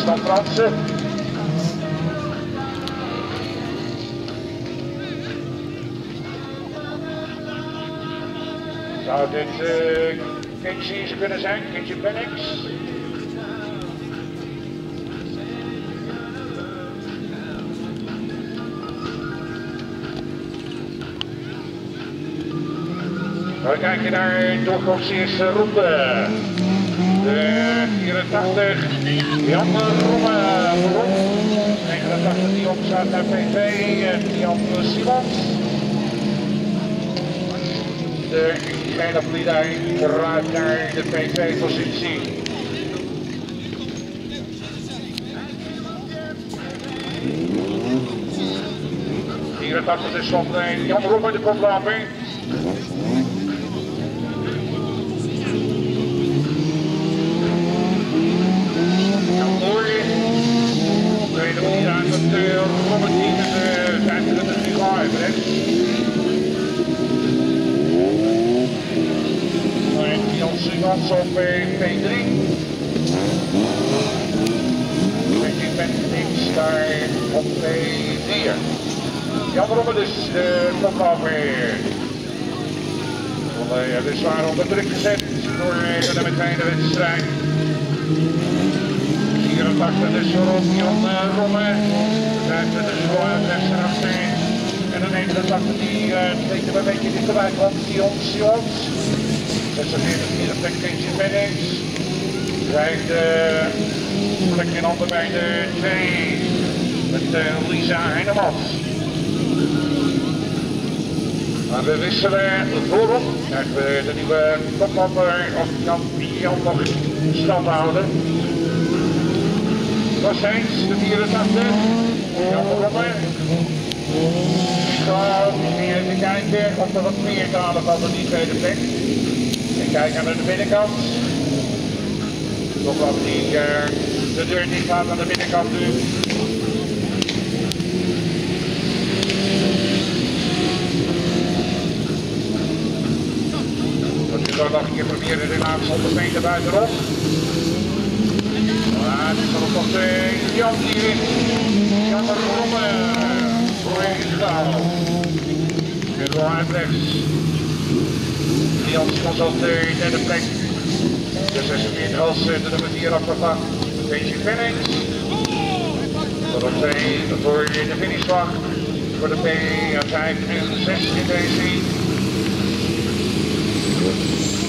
Stan Fransen. Zou dit Kingsies kunnen zijn, Kingsie Pennix? We kijken naar de doorkomsteerste ronde. De 84, Jan Romme, 89 die opstaat naar PV en Jan Simons. De gele politie eruit naar de PV-positie. is van Jan Romme de koploper. Tweede manier aan het Romme team met 25 gigabyte. Jan Simons op P3. Ik ben niks daar op P4. Jan Romme dus de koploper. Het is zwaar onder druk gezet door de meteen de wedstrijd. 84 dus voor Jan Romme. 25 is gewoon rechts en achterin. En dan 89 die tekenen een beetje dichterbij komt. Jan Simons. 46 hier op plek Kingsie Pennix. Krijgt de plek in handen bij de 2 met Lisa Heinemans. Maar we wisselen voorop. Krijgen we de nieuwe koploper of kan Jan nog stand houden. Dat is eens de 84. Jan Romme. Even kijken of er wat meer te halen van die tweede plek. En kijken naar de binnenkant. Nog wat die de deur dicht gaat aan de binnenkant nu. Dat is dan nog een keer proberen de laatste 100 meter buitenop. Maar het is nog wat Jan die wint. Jan Romme voor ingegaan. En Roland rechts. Jan was op de derde plek. De 46 als de nummer 4 afgevangen. Kingsie Pennix. Dat op 2 voor de finishvlag. Voor de P5 en 6 in deze.